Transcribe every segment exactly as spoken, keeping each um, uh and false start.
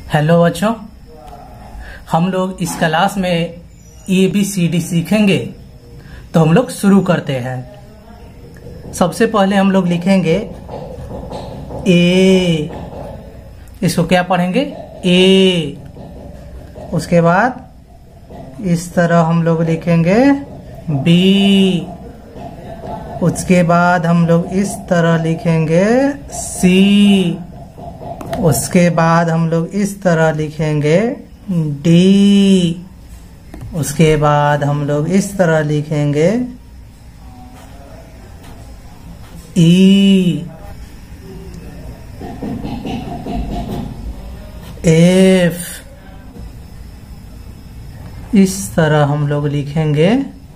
Hello बच्चों, हम लोग इस क्लास में ए बी सी डी सीखेंगे। तो हम लोग शुरू करते हैं। सबसे पहले हम लोग लिखेंगे ए, इसको क्या पढ़ेंगे ए। उसके बाद इस तरह हम लोग लिखेंगे बी। उसके बाद हम लोग इस तरह लिखेंगे सी। उसके बाद हम लोग इस तरह लिखेंगे डी। उसके बाद हम लोग इस तरह लिखेंगे ई, एफ। इस तरह हम लोग लिखेंगे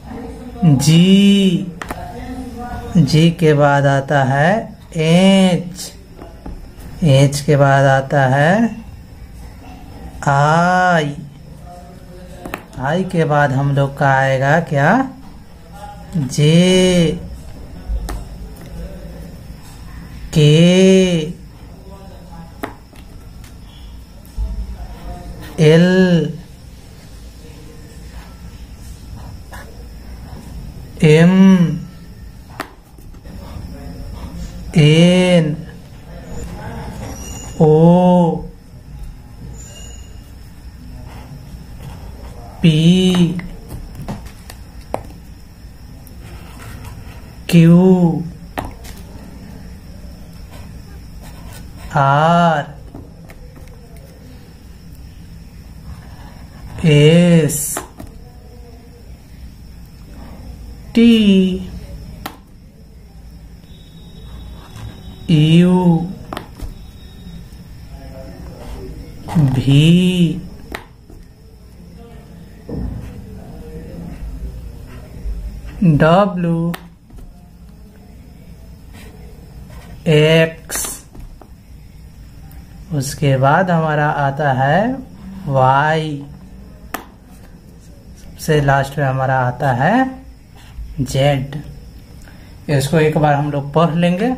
जी। जी के बाद आता है एच। एच के बाद आता है आई। आई के बाद हम लोग का आएगा क्या J, K, L, M, N, O, P, Q, R, S, T, U, V, W, X. उसके बाद हमारा आता है वाई। सबसे लास्ट में हमारा आता है जेड। इसको एक बार हम लोग पढ़ लेंगे।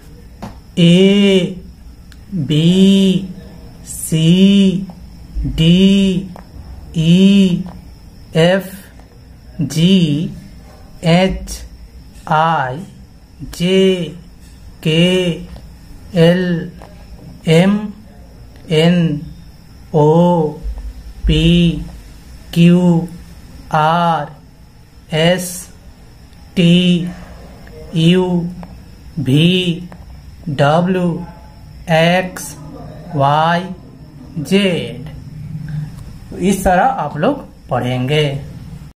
A, B, C, D, E, F, G, H, I, J, K, L, M, N, O, P, Q, R, S, T, U, V, W, X, Y, Z. इस तरह आप लोग पढ़ेंगे।